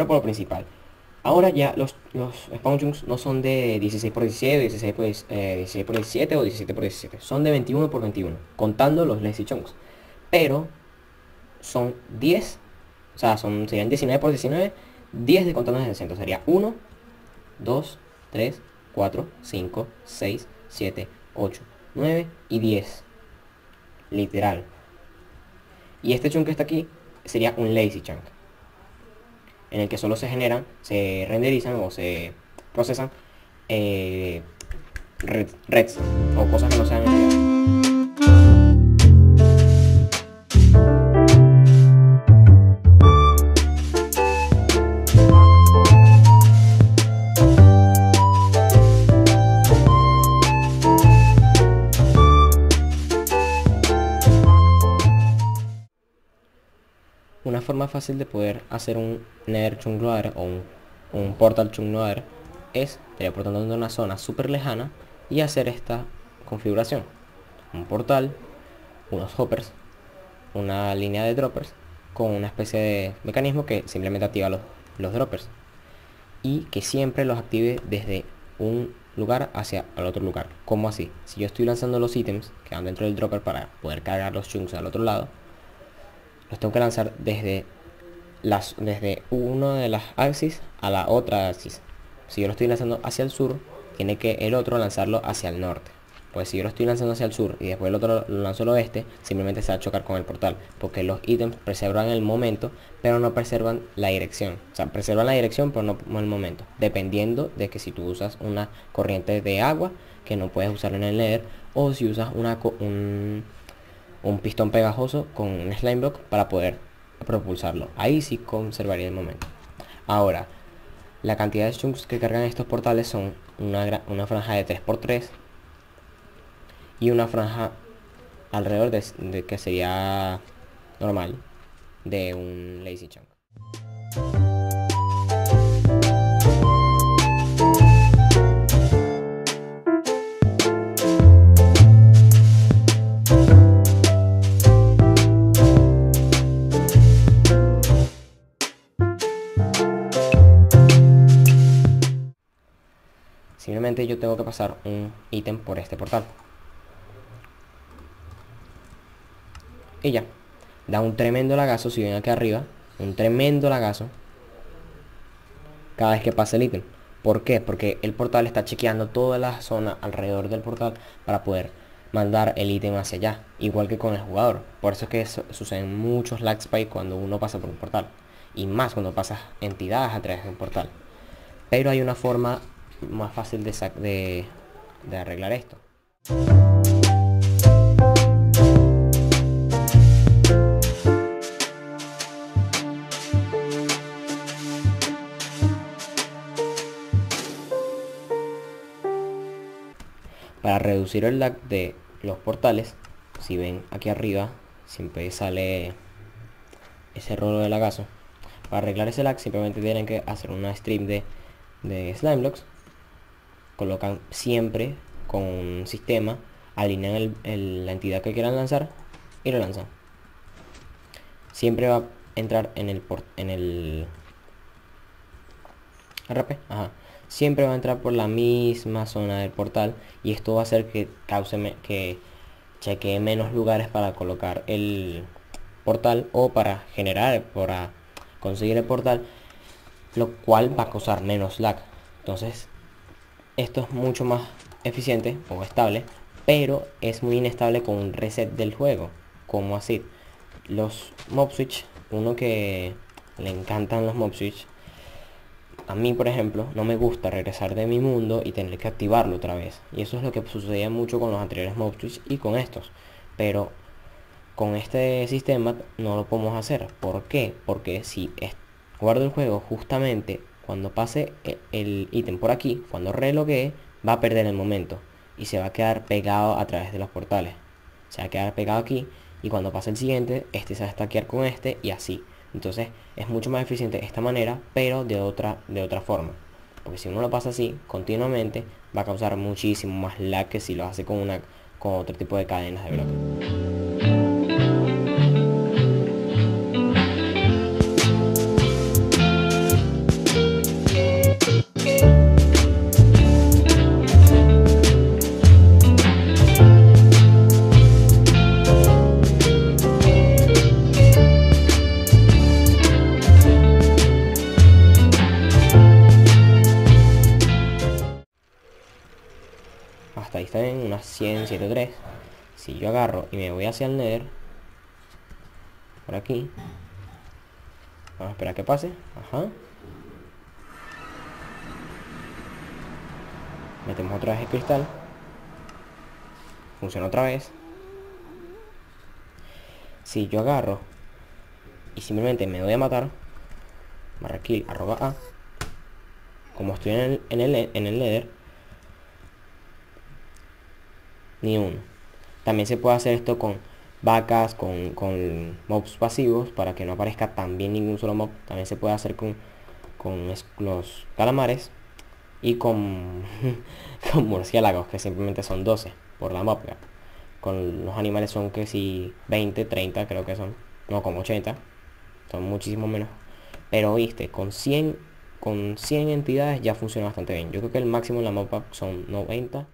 primero por lo principal. Ahora ya los spawn chunks no son de 16 por 17, 16 por 17 o 17 por 17. Son de 21 por 21, contando los lazy chunks. Pero son 10, o sea, serían 19 por 19, 10 de contando desde el centro. Sería 1, 2, 3, 4, 5, 6, 7, 8, 9 y 10. Literal. Y este chunk que está aquí sería un lazy chunk, en el que solo se generan, se renderizan o se procesan redstone o cosas que no sean enviadas. Una forma fácil de poder hacer un Nether Chunk Loader o un Portal Chunk Loader es teleportando a una zona súper lejana y hacer esta configuración: un portal, unos hoppers, una línea de droppers con una especie de mecanismo que simplemente activa los droppers y que siempre los active desde un lugar hacia el otro lugar. ¿Cómo así? Si yo estoy lanzando los ítems que van dentro del dropper para poder cargar los chunks al otro lado, los tengo que lanzar desde una de las axis a la otra axis. Si yo lo estoy lanzando hacia el sur, tiene que el otro lanzarlo hacia el norte. Pues si yo lo estoy lanzando hacia el sur y después el otro lo lanzo al oeste, simplemente se va a chocar con el portal, porque los ítems preservan el momento, pero no preservan la dirección. O sea, preservan la dirección, pero no el momento, dependiendo de que si tú usas una corriente de agua, que no puedes usarlo en el Nether, o si usas un pistón pegajoso con un slime block para poder propulsarlo. Ahí sí conservaría el momento. Ahora, la cantidad de chunks que cargan estos portales son una franja de 3×3 y una franja alrededor de que sería normal de un lazy chunk. Simplemente yo tengo que pasar un ítem por este portal. Y ya. Da un tremendo lagazo, si ven aquí arriba. Un tremendo lagazo. Cada vez que pasa el ítem. ¿Por qué? Porque el portal está chequeando toda la zona alrededor del portal para poder mandar el ítem hacia allá. Igual que con el jugador. Por eso es que suceden muchos lag spikes cuando uno pasa por un portal. Y más cuando pasas entidades a través de un portal. Pero hay una forma más fácil de arreglar esto. Para reducir el lag de los portales, si ven aquí arriba siempre sale ese rolo de lagazo. Para arreglar ese lag simplemente tienen que hacer una strip de slime blocks. Colocan siempre con un sistema, alinean la entidad que quieran lanzar y lo lanzan. Siempre va a entrar en el RP, siempre va a entrar por la misma zona del portal, y esto va a hacer que que chequee menos lugares para colocar el portal o para conseguir el portal, lo cual va a causar menos lag. Entonces esto es mucho más eficiente o estable, pero es muy inestable con un reset del juego. Como así, los mob switch, uno que le encantan los mob switch, a mí por ejemplo no me gusta regresar de mi mundo y tener que activarlo otra vez, y eso es lo que sucedía mucho con los anteriores mob switch y con estos, pero con este sistema no lo podemos hacer. ¿Por qué? Porque si guardo el juego justamente cuando pase el ítem por aquí, cuando reloguee, va a perder el momento y se va a quedar pegado a través de los portales. Se va a quedar pegado aquí, y cuando pase el siguiente, este se va a stackear con este y así. Entonces es mucho más eficiente esta manera, pero de otra forma. Porque si uno lo pasa así continuamente, va a causar muchísimo más lag que si lo hace con otro tipo de cadenas de bloques. 100, 103. Si yo agarro y me voy hacia el Nether, por aquí, vamos a esperar a que pase. Ajá. Metemos otra vez el cristal. Funciona otra vez. Si yo agarro y simplemente me voy a matar, barra kill @a, como estoy en el Nether, ni uno. También se puede hacer esto con vacas, con mobs pasivos, para que no aparezca también ningún solo mob. También se puede hacer con los calamares y con, con murciélagos, que simplemente son 12 por la mobga. Con los animales son que si 20, 30 creo que son, no, como 80, son muchísimo menos. Pero viste, con 100 entidades ya funciona bastante bien. Yo creo que el máximo en la mobpack son 90.